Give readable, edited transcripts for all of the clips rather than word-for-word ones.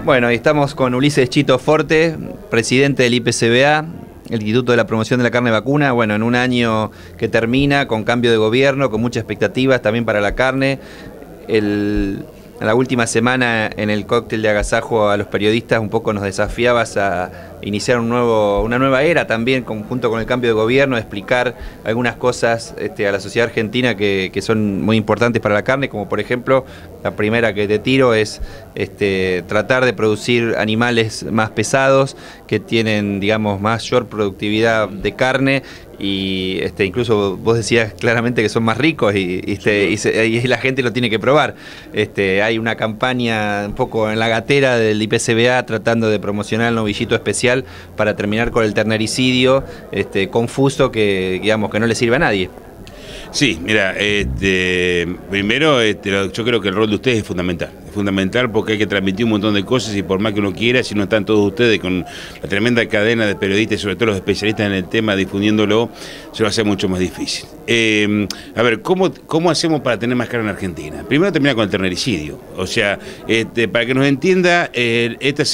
Bueno, y estamos con Ulises Chito Forte, presidente del IPCBA, el Instituto de la Promoción de la Carne Vacuna. Bueno, en un año que termina con cambio de gobierno, con muchas expectativas también para la carne. En la última semana, en el cóctel de agasajo a los periodistas, un poco nos desafiabas a iniciar una nueva era también, junto con el cambio de gobierno, de explicar algunas cosas a la sociedad argentina que son muy importantes para la carne, como por ejemplo, la primera que te tiro es tratar de producir animales más pesados, que tienen, digamos, mayor productividad de carne, y incluso vos decías claramente que son más ricos y la gente lo tiene que probar. Hay una campaña un poco en la gatera del IPCBA tratando de promocionar el novillito especial para terminar con el ternericidio confuso que, digamos, que no le sirve a nadie. Sí, mira, primero yo creo que el rol de ustedes es fundamental porque hay que transmitir un montón de cosas y por más que uno quiera, si no están todos ustedes con la tremenda cadena de periodistas y sobre todo los especialistas en el tema difundiéndolo, se va a hacer mucho más difícil. A ver, ¿cómo hacemos para tener más carne en Argentina? Primero terminar con el ternericidio, o sea, para que nos entienda, esta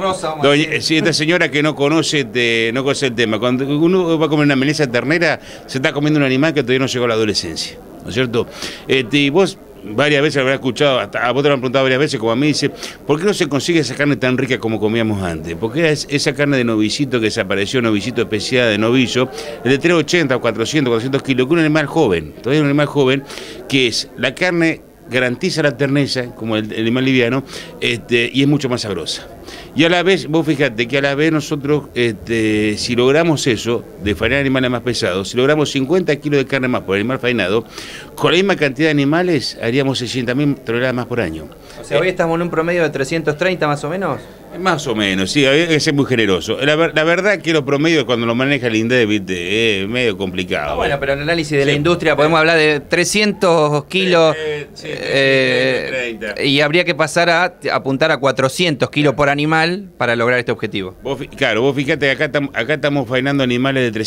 señora que no conoce el tema, cuando uno va a comer una meleza ternera, se está comiendo un animal que todavía no llegó a la adolescencia, ¿no es cierto? Y vos varias veces habrás escuchado, hasta a vos te lo han preguntado varias veces, como a mí, dice, ¿por qué no se consigue esa carne tan rica como comíamos antes? Porque era esa carne de novillito que desapareció, novillito especial de novillo, el de 380 o 400 kilos, que un animal joven, todavía un animal joven, que es la carne garantiza la terneza, como el animal liviano, y es mucho más sabrosa. Y a la vez, vos fíjate que a la vez nosotros, si logramos eso, de faenar animales más pesados, si logramos 50 kilos de carne más por animal faenado, con la misma cantidad de animales haríamos 600.000 toneladas más por año. O sea, hoy estamos en un promedio de 330 más o menos. Más o menos, sí, hay que ser muy generoso. La verdad que los promedios cuando lo maneja el INDEC, ¿viste? Es medio complicado. Ah, bueno, pero en el análisis de la industria podemos hablar de 300 kilos y habría que pasar a apuntar a 400 kilos por animal para lograr este objetivo. Vos fíjate que acá estamos faenando animales de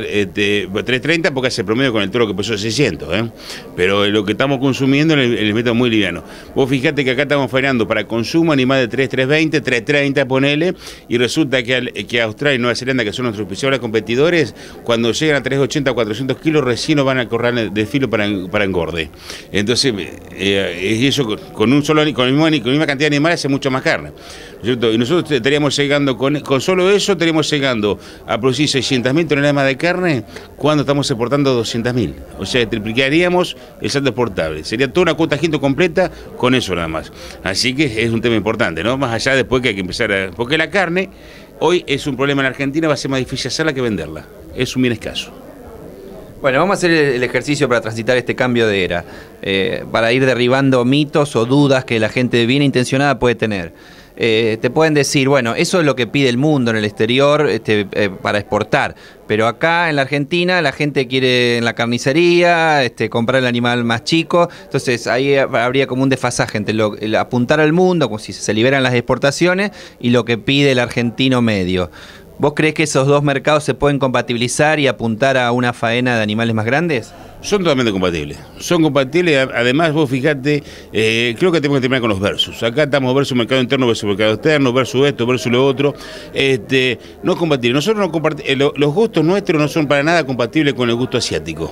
330 porque hace promedio con el toro que pesó 600, pero lo que estamos consumiendo el método es muy liviano. Vos fíjate que acá estamos faenando para consumo animal de 320, 330, ponele, y resulta que Australia y Nueva Zelanda, que son nuestros principales competidores, cuando llegan a 380 o 400 kilos recién nos van a correr de filo para engorde. Entonces, eso con la misma cantidad de animales hace mucho más carne, ¿cierto? Y nosotros estaríamos llegando, con solo eso, estaríamos llegando a producir 600.000 toneladas más de carne cuando estamos exportando 200.000. O sea, triplicaríamos el saldo exportable. Sería toda una cuota Jinto completa con eso nada más. Así que es un tema importante, ¿no? Más allá después que hay que empezar porque la carne hoy es un problema en Argentina, va a ser más difícil hacerla que venderla. Es un bien escaso. Bueno, vamos a hacer el ejercicio para transitar este cambio de era, para ir derribando mitos o dudas que la gente bien intencionada puede tener. Te pueden decir, bueno, eso es lo que pide el mundo en el exterior para exportar, pero acá en la Argentina la gente quiere en la carnicería comprar el animal más chico, entonces ahí habría como un desfasaje entre el apuntar al mundo, como si se liberan las exportaciones, y lo que pide el argentino medio. ¿Vos creés que esos dos mercados se pueden compatibilizar y apuntar a una faena de animales más grandes? Son totalmente compatibles. Son compatibles, además vos fijate, creo que tenemos que terminar con los versus. Acá estamos versus mercado interno, versus mercado externo, versus esto, versus lo otro. No es compatible. Nosotros no compartimos, los gustos nuestros no son para nada compatibles con el gusto asiático.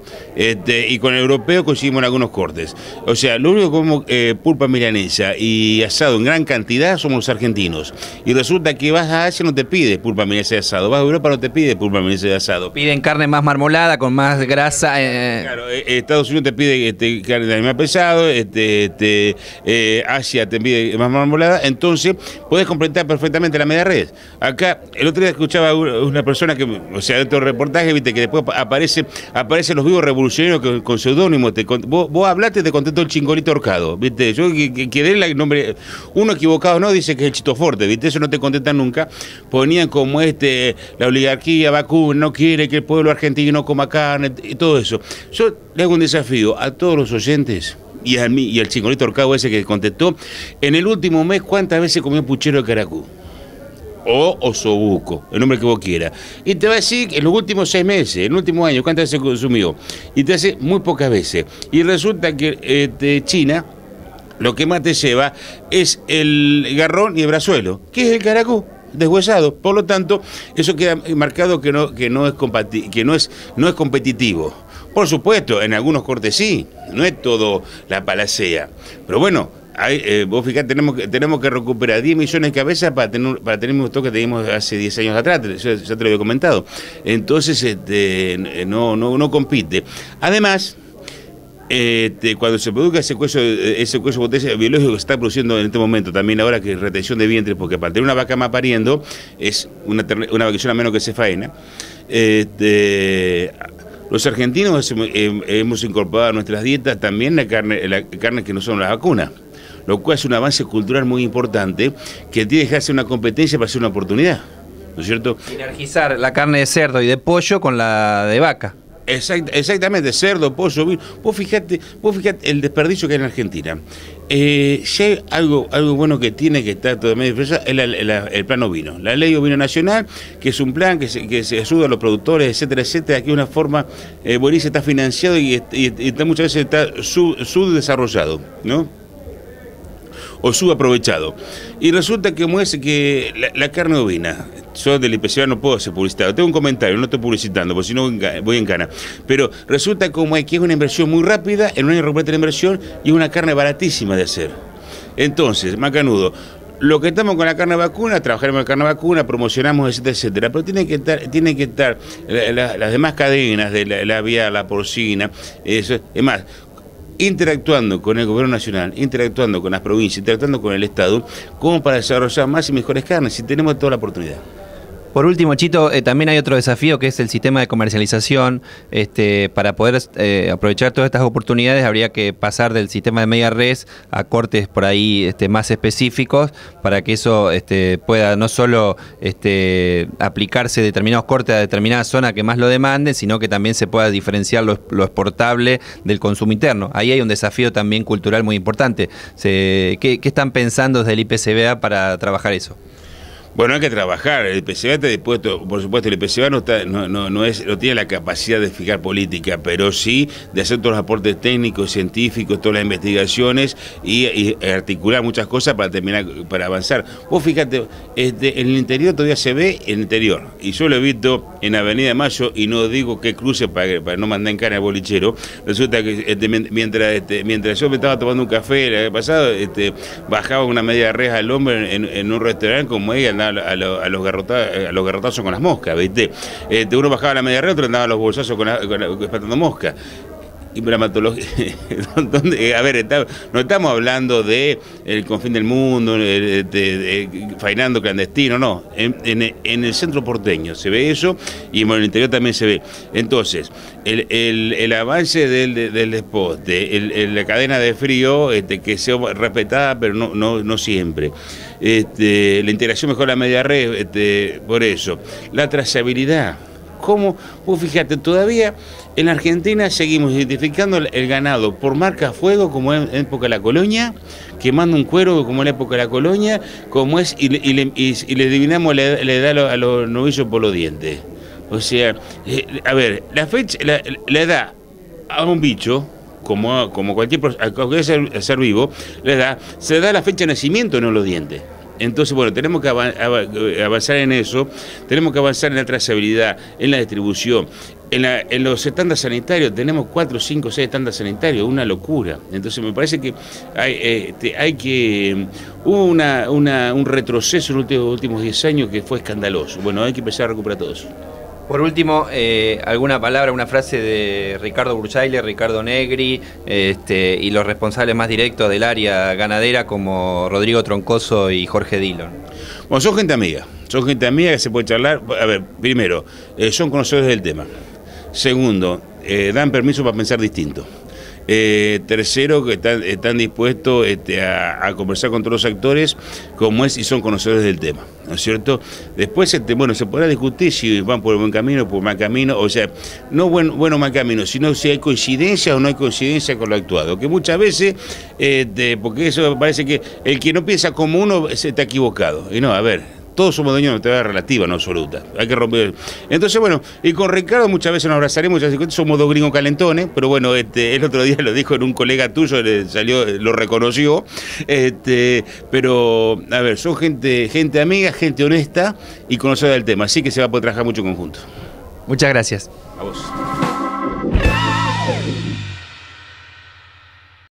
Y con el europeo coincidimos en algunos cortes. O sea, lo único que comemos pulpa milanesa y asado en gran cantidad somos los argentinos. Y resulta que vas a Asia no te pide pulpa milanesa de asado, vas a Europa no te pide pulpa milanesa de asado. Piden carne más marmolada, con más grasa. Claro, Estados Unidos te pide carne de animal pesado, Asia te pide más marmolada, entonces podés completar perfectamente la media red. Acá, el otro día escuchaba una persona que, o sea, dentro del reportaje, viste que después aparecen los vivos revolucionarios con seudónimo, vos hablaste, te contestó el Chingolito Horcado, ¿viste? Yo que dé el nombre, uno equivocado no, dice que es el Chito Forte, ¿viste? Eso no te contestan nunca. Ponían como la oligarquía vacuna no quiere que el pueblo argentino coma carne y todo eso. Yo le hago un desafío a todos los oyentes y a mí y al Chingolito Horcado ese que contestó, en el último mes, ¿cuántas veces comió puchero de caracú? O osobuco, el nombre que vos quieras. Y te va a decir en los últimos 6 meses, en el último año, ¿cuántas veces consumió? Y te hace muy pocas veces. Y resulta que China lo que más te lleva es el garrón y el brazuelo, que es el caracú deshuesado. Por lo tanto, eso queda marcado que no es competitivo. Por supuesto, en algunos cortes sí, no es todo la palacea. Pero bueno, vos fijate, tenemos que recuperar 10 millones de cabezas para tener el mismo stock que teníamos hace 10 años atrás, ya te lo había comentado. Entonces, no compite. Además, cuando se produzca ese cuello de botella biológico que se está produciendo en este momento, también ahora que es retención de vientre, porque para tener una vaca más pariendo, es una vacación a menos que se faena. Los argentinos hemos incorporado a nuestras dietas también la carne que no son las vacunas, lo cual es un avance cultural muy importante que tiene que dejarse una competencia para ser una oportunidad, ¿no es cierto? Sinergizar la carne de cerdo y de pollo con la de vaca. Exactamente, cerdo, pollo, vino. Vos fijate el desperdicio que hay en Argentina. Si hay algo bueno que tiene que estar todavía expresado, es el plan ovino. La ley ovino nacional, que es un plan que se ayuda a los productores, etcétera, etcétera. Aquí una forma buenísima, está financiado y muchas veces está subdesarrollado, ¿no? O subaprovechado. Y resulta que la carne ovina, yo del IPCBA no puedo ser publicitado, tengo un comentario, no estoy publicitando, porque si no voy en cana, pero resulta como que es una inversión muy rápida, en un año recupera la inversión y es una carne baratísima de hacer. Entonces, macanudo, lo que estamos con la carne vacuna, trabajaremos con la carne vacuna, promocionamos, etcétera, etcétera, pero tiene que estar las demás cadenas de la aviar, la porcina, eso, es más, interactuando con el gobierno nacional, interactuando con las provincias, interactuando con el Estado, como para desarrollar más y mejores carnes, y tenemos toda la oportunidad. Por último, Chito, también hay otro desafío que es el sistema de comercialización. Para poder aprovechar todas estas oportunidades habría que pasar del sistema de media res a cortes por ahí más específicos para que eso pueda no solo aplicarse determinados cortes a determinada zona que más lo demanden, sino que también se pueda diferenciar lo exportable del consumo interno. Ahí hay un desafío también cultural muy importante. ¿Qué están pensando desde el IPCBA para trabajar eso? Bueno, hay que trabajar. El IPCBA está dispuesto, por supuesto, el IPCBA no tiene la capacidad de fijar política, pero sí de hacer todos los aportes técnicos, científicos, todas las investigaciones y articular muchas cosas para avanzar. Vos fíjate, en el interior todavía se ve el interior, y yo lo he visto en Avenida Mayo, y no digo que cruce para no mandar en cara al bolichero. Resulta que mientras yo me estaba tomando un café el año pasado, bajaba una media res al hombre en un restaurante como ella, a los garrotazos con las moscas, ¿viste? Uno bajaba la media red, otro andaba a los bolsazos espantando moscas. Y bromatología, a ver, no estamos hablando de el confín del mundo, faenando clandestino, no. En el centro porteño se ve eso, y en el interior también se ve. Entonces, el avance del desposte, la cadena de frío, que sea respetada, pero no siempre. La integración mejor la media red, por eso. La trazabilidad. ¿Cómo? Vos fíjate, todavía en Argentina seguimos identificando el ganado por marca fuego, como en época de la colonia, quemando un cuero como en la época de la colonia, como es, y le adivinamos la edad a los novillos por los dientes. O sea, a ver, la edad a un bicho, como cualquier ser vivo, se da la fecha de nacimiento, no los dientes. Entonces, bueno, tenemos que avanzar en eso, tenemos que avanzar en la trazabilidad, en la distribución. En los estándares sanitarios tenemos 4, 5, 6 estándares sanitarios, una locura. Entonces me parece que hubo un retroceso en los últimos 10 años que fue escandaloso. Bueno, hay que empezar a recuperar todo eso. Por último, alguna palabra, una frase de Ricardo Burchailer, Ricardo Negri, y los responsables más directos del área ganadera como Rodrigo Troncoso y Jorge Dillon. Bueno, son gente amiga que se puede charlar. A ver, primero, son conocedores del tema. Segundo, dan permiso para pensar distinto. Tercero, que están dispuestos a conversar con todos los actores como es, y son conocedores del tema, ¿no es cierto? Después, bueno, se podrá discutir si van por buen camino o por mal camino, o sea, no bueno o mal camino, sino si hay coincidencia o no hay coincidencia con lo actuado, que muchas veces, porque eso parece que el que no piensa como uno se está equivocado, y no, a ver, todos somos dueños de una teoría relativa, no absoluta. Hay que romper. Entonces, bueno, y con Ricardo muchas veces nos abrazaremos, ya somos dos gringos calentones, pero bueno, el otro día lo dijo en un colega tuyo, le salió, lo reconoció. Pero, a ver, son gente amiga, gente honesta y conocedora del tema, así que se va a poder trabajar mucho en conjunto. Muchas gracias. A vos.